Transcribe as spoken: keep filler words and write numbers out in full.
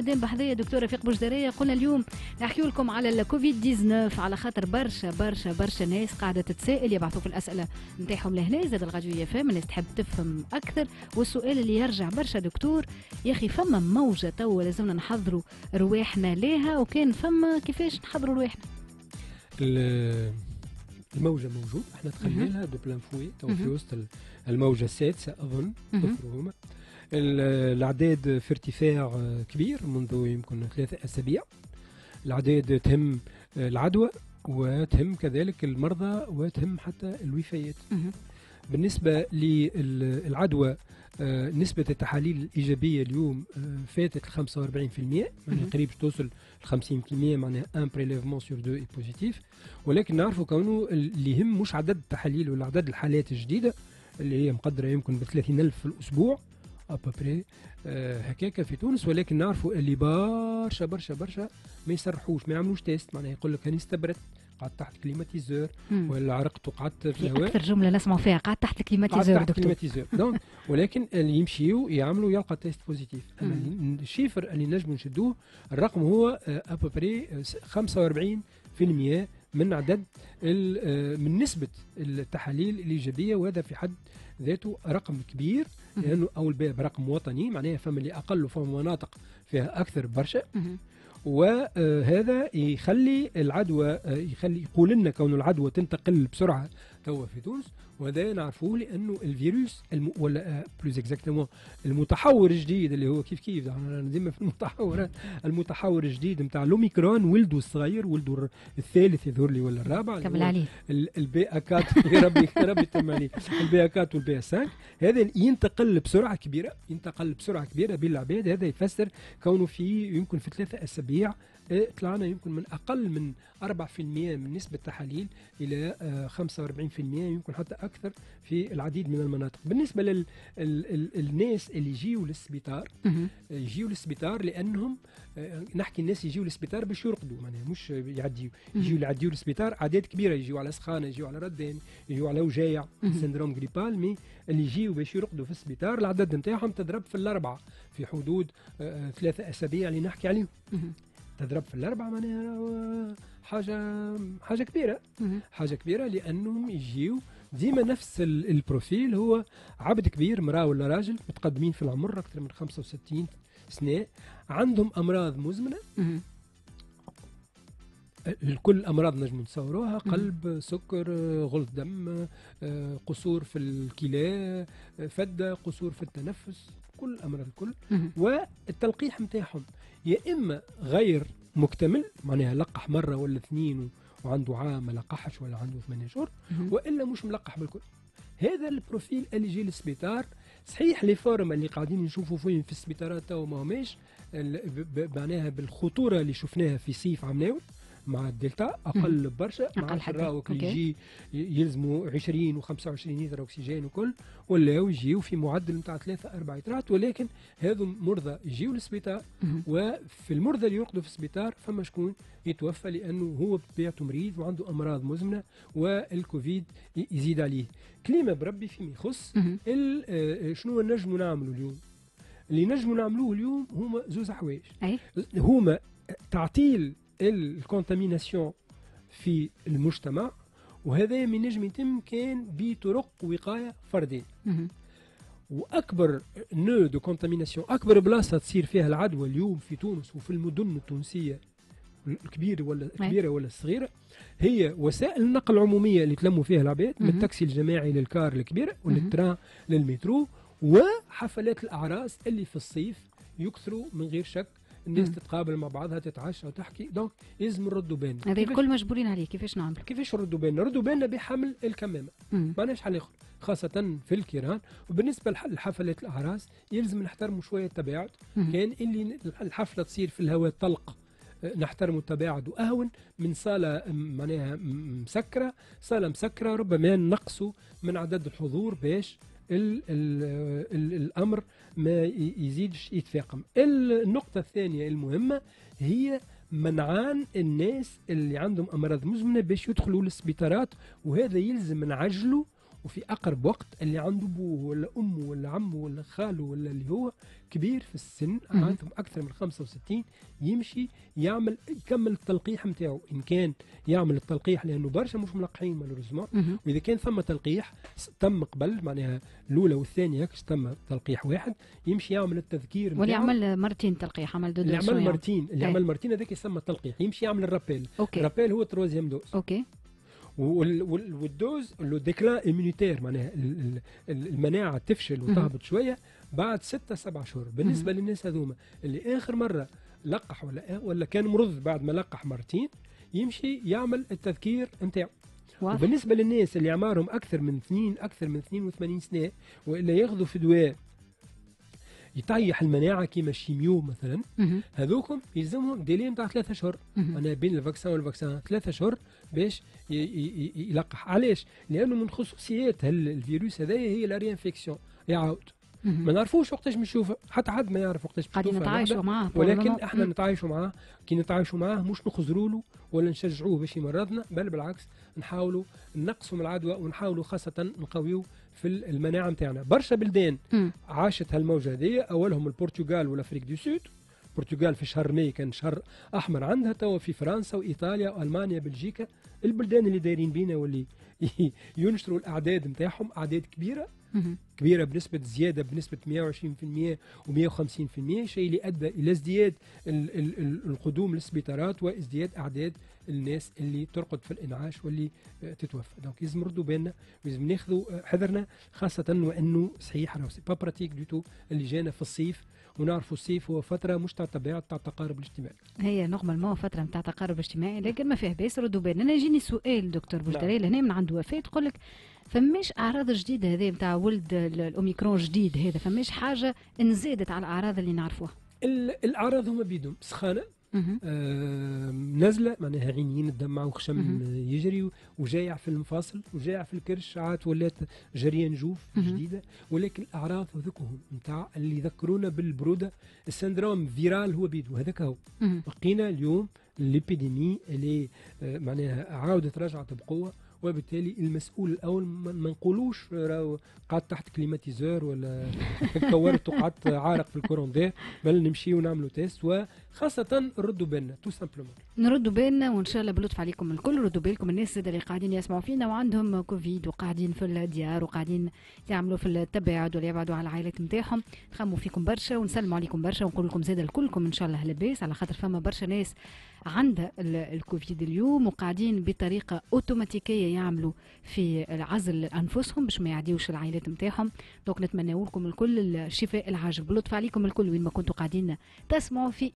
بلدان بحذايا دكتور رفيق بوجدرية. قلنا اليوم نحكيو لكم على الكوفيد تسعطاش على خاطر برشا برشا برشا ناس قاعدة تتسائل، يبعثوا في الأسئلة نتاعهم لهنا. زاد الغدوية فهم الناس تحب تفهم أكثر، والسؤال اللي يرجع برشا دكتور يا أخي فما موجة توا لازمنا نحضروا رواحنا ليها، وكان فما كيفاش نحضروا رواحنا؟ الموجة موجود، احنا تخليناها دو بلان فوي تو في وسط الموجة السادسة أظن تفرهما. الأعداد في ارتفاع كبير منذ يمكن ثلاثة أسابيع. الأعداد تهم العدوى وتهم كذلك المرضى وتهم حتى الوفيات. بالنسبة للعدوى نسبة التحاليل الإيجابية اليوم فاتت خمسة وأربعين بالمئة، يعني قريب توصل خمسين بالمئة، معناها ان بريليفمون سور دو اي بوزيتيف. ولكن نعرفوا كونه اللي يهم مش عدد التحاليل ولا عدد الحالات الجديدة اللي هي مقدرة يمكن ب ثلاثين ألف في الأسبوع أبابري أه هكاك في تونس، ولكن نعرفوا اللي برشا برشا برشا ما يصرحوش، ما يعملوش تيست، معناها يقول لك أنا استبرت قعدت تحت كليماتيزور ولا عرقت وقعدت في الهواء. أكثر جملة نسمعوا فيها قعدت تحت كليماتيزور دكتور. كليماتيزور دونك ولكن اللي يمشيوا يعملوا يلقى تيست بوزيتيف. أما الشيفر اللي نجموا نشدوه الرقم هو أبابري خمسة وأربعين بالمئة من عدد من نسبة التحاليل الإيجابية، وهذا في حد ذاته رقم كبير، لأنه أول برقم وطني، معناها فما اللي أقل وفما مناطق فيها أكثر برشا. وهذا يخلي العدوى يخلي يقول لنا كون العدوى تنتقل بسرعة توا في تونس، وهذا نعرفوه لأنه الفيروس الم... ولا بلوز اكزاكتومون المتحور الجديد اللي هو كيف كيف ديما في المتحورات، المتحور الجديد نتاع الأوميكرون ولده الصغير ولده الثالث يظهر لي ولا الرابع كمل عليه البي أكات يا ربي يا ربي تم عليه البي أكات والبي خمسة، هذا ينتقل بسرعة كبيرة ينتقل بسرعة كبيرة بين العباد. هذا يفسر كونه في يمكن في ثلاثة أسابيع طلعنا يمكن من أقل من أربعة بالمئة من نسبة التحاليل إلى خمسة وأربعين بالمئة، يمكن حتى أكثر في العديد من المناطق. بالنسبة للناس اللي يجيوا للسبيطار يجيوا للسبيطار لأنهم نحكي الناس يجيوا للسبيطار باش يرقدوا، معناها مش يعديوا، يجيوا يعديوا للسبيطار أعداد كبيرة، يجيوا على سخانة، يجيوا على ردان، يجيوا على وجايع سندروم غريبال. مي اللي يجيوا باش يرقدوا في السبيطار العدد نتاعهم تضرب في الأربعة في حدود ثلاثة أسابيع اللي نحكي عليهم، تضرب في الأربعة، معناها حاجة حاجة كبيرة حاجة كبيرة لأنهم يجيوا ديما نفس البروفيل، هو عبد كبير مرأة ولا راجل متقدمين في العمر أكثر من خمسة وستين سنة، عندهم أمراض مزمنة. الكل أمراض نجم نتصوروها، قلب، سكر، غلط دم، قصور في الكلى، فدة، قصور في التنفس، كل الأمراض الكل. والتلقيح متاعهم يا إما غير مكتمل، معناها لقح مرة ولا اثنين وعنده عام ما لقحش ولا عنده ثمانية شهور، وإلا مش ملقح بالكل. هذا البروفيل اللي يجي للسبيطار. صحيح لي فورم اللي قاعدين نشوفوا فيهم في السبيطارات تو ما هماش معناها بالخطورة اللي شفناها في صيف عمناول مع الدلتا، أقل برشا، مع الراوك اللي يجي يلزموا عشرين وخمسة وعشرين لتر أكسجين وكل، ولا يجيوا في معدل نتاع ثلاثة أربعة لترات. ولكن هذو مرضى يجيوا للسبيطار، وفي المرضى اللي يرقدوا في السبيطار فما شكون يتوفى لأنه هو بطبيعته مريض وعنده أمراض مزمنة والكوفيد يزيد عليه. كلمة بربي فيما يخص شنو نجموا نعملوا اليوم. اللي نجموا نعملوه اليوم هما زوز حوايج، هما تعطيل الكونتاميناسيون في المجتمع، وهذا من نجم يتم كان بطرق وقايه فرديه. واكبر نو دو كونتاميناسيون، اكبر بلاصه تصير فيها العدوى اليوم في تونس وفي المدن التونسيه الكبيره ولا الكبيره ولا الصغيره، هي وسائل النقل العموميه اللي تلموا فيها العباد، من التاكسي الجماعي للكار الكبيره والتران للمترو، وحفلات الاعراس اللي في الصيف يكثروا من غير شك. الناس تتقابل مع بعضها تتعشى وتحكي، دونك لازم نردوا بالنا. هذا الكل مجبورين عليه. كيفاش نعمل؟ كيفاش نردوا بالنا؟ نردوا بالنا بحمل الكمامه، معناش حل اخر، خاصه في الكيران. وبالنسبه لحفلات الاعراس يلزم نحترموا شويه التباعد. كان اللي الحفله تصير في الهواء الطلق نحترموا التباعد واهون من صاله معناها مسكره. صاله مسكره ربما نقصوا من عدد الحضور باش ال ال ال الأمر ما يزيدش يتفاقم. النقطة الثانية المهمة هي منعان الناس اللي عندهم أمراض مزمنة باش يدخلوا للسبيطارات، وهذا يلزم نعجلوا وفي اقرب وقت اللي عنده ابوه ولا امه ولا عمه ولا خاله ولا اللي هو كبير في السن عندهم اكثر من خمسة وستين يمشي يعمل يكمل التلقيح نتاعو، ان كان يعمل التلقيح لانه برشا مش ملقحين مالوريزمون، واذا كان ثم تلقيح تم قبل معناها الاولى والثانيه هكش تم تلقيح واحد يمشي يعمل التذكير واللي عمل مرتين تلقيح عمل دو اللي دوز عمل مرتين اللي عمل مرتين هذاك يسمى تلقيح، يمشي يعمل الرابيل. الرابيل هو تروزيام دوز. اوكي. والدوز لو ديكلان ايمونيتير معناها المناعه تفشل وتهبط شويه بعد ستة سبعة شهور. بالنسبه مم. للناس هذوما اللي اخر مره لقح ولا ولا كان مرض بعد ما لقح مرتين يمشي يعمل التذكير نتاعو. وبالنسبه للناس اللي اعمارهم اكثر من اثنين اكثر من اثنين وثمانين سنه والا ياخذوا في دواء يطيح المناعه كيما الشيميو مثلا، هذوكم يلزمهم ديلي نتاع ثلاثة اشهر انا بين الفاكسان والفاكسان ثلاثة اشهر باش يلقح. علاش؟ لانه من خصوصيات الفيروس هذايا هي لا ريانفيكسيون يعاود ما نعرفوش وقتاش بنشوفه، حتى حد ما يعرف وقتاش قاعدين نتعايشوا معاه، ولكن احنا نتعايشوا معاه. كي نتعايشوا معاه مش نخزروا له ولا نشجعوه باش يمرضنا، بل بالعكس نحاولوا نقصوا من العدوى ونحاولوا خاصه نقويوا في المناعه نتاعنا. برشا بلدان م. عاشت هالموجه هذه، اولهم البرتغال والافريق دو سود. البرتغال في شهر ماي كان شهر احمر عندها، توا في فرنسا وايطاليا والمانيا بلجيكا البلدان اللي دايرين بينا واللي ينشروا الاعداد نتاعهم اعداد كبيره كبيره بنسبه زياده بنسبه مئة وعشرين بالمئة ومئة وخمسين بالمئة، شيء اللي ادى الى ازدياد ال ال ال القدوم للسبيطارات وازدياد اعداد الناس اللي ترقد في الانعاش واللي تتوفى. دونك لازم نردوا بالنا ولازم ناخذوا حذرنا، خاصه وانه صحيح راهو سي با براتيك دو تو اللي جانا في الصيف، ونعرفوا الصيف هو فتره مش تاع طبيعه تاع التقارب الاجتماعي. هي نورمالمون فتره نتاع تقارب اجتماعي، لكن ما فيه باس ردوا بالنا. انا يجيني سؤال دكتور بوجدري هنا من عند وفاء تقول لك فماش اعراض جديده هذه نتاع ولد الاوميكرون جديد هذا، فماش حاجه انزادت على الاعراض اللي نعرفوها؟ الاعراض هما بيدهم سخانه آه نزله معناها عينين الدمع وخشم يجري وجايع في المفاصل وجايع في الكرش، ساعات ولات جريان جوف جديده، ولكن الاعراض هذوكهم نتاع اللي يذكرونا بالبروده السندروم فيرال هو بيدو هذاك هو. لقينا اليوم الابيديمي اللي آه معناها عاودت رجعت بقوه، وبالتالي المسؤول الاول ما نقولوش راهو قعد تحت كليماتيزور ولا كورت وقعدت عارق في الكوروندير، بل نمشي ونعملوا تيست، وخاصه نردوا بالنا تو سامبلومون نردوا بالنا، وان شاء الله بلطف عليكم الكل ردوا بالكم الناس اللي قاعدين يسمعوا فينا وعندهم كوفيد وقاعدين في الديار وقاعدين يعملوا في التباعد ولا يبعدوا على العائلات نتاعهم. نخموا فيكم برشا ونسلموا عليكم برشا ونقول لكم زاد الكلكم ان شاء الله لاباس، على خاطر فما برشا ناس عندها الكوفيد اليوم وقاعدين بطريقه اوتوماتيكيه يعملوا في عزل انفسهم باش ما يعديوش العائلات نتاعهم. دونك نتمنى لكم الكل الشفاء العاجل، بلطف عليكم الكل وين ما كنتوا قاعدين تسمعوا في